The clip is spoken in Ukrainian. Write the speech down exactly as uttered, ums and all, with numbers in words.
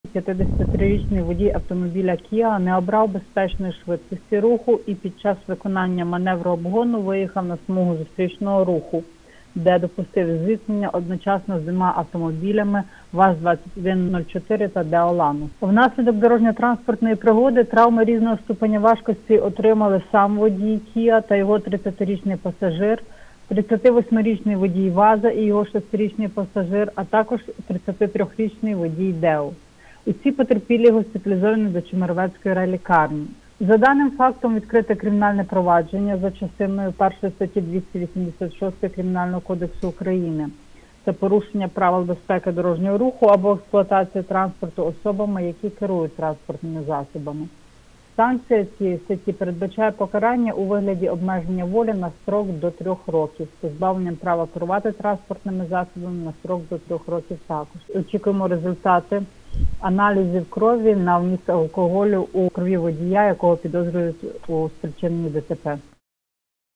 п'ятдесятитрирічний водій автомобіля Kia не обрав безпечної швидкості руху і під час виконання маневру обгону виїхав на смугу зустрічного руху, де допустив зіткнення одночасно з двома автомобілями ВАЗ двадцять один нуль чотири та Деоланус. Внаслідок дорожньо-транспортної пригоди травми різного ступеня важкості отримали сам водій Kia та його тридцятирічний пасажир, тридцятивосьмирічний водій ВАЗа і його шестирічний пасажир, а також тридцятитрирічний водій ДЕУ. Усі потерпілі госпіталізовані до Чемеровецької райлікарні. За даним фактом відкрите кримінальне провадження за частиною першої статті двісті вісімдесят шість Кримінального кодексу України. Це порушення правил безпеки дорожнього руху або експлуатація транспорту особами, які керують транспортними засобами. Санкція цієї статті передбачає покарання у вигляді обмеження волі на строк до трьох років, з позбавленням права керувати транспортними засобами на строк до трьох років також. Очікуємо результати аналізів крові на вміст алкоголю у крові водія, якого підозрюють у спричиненні ДТП.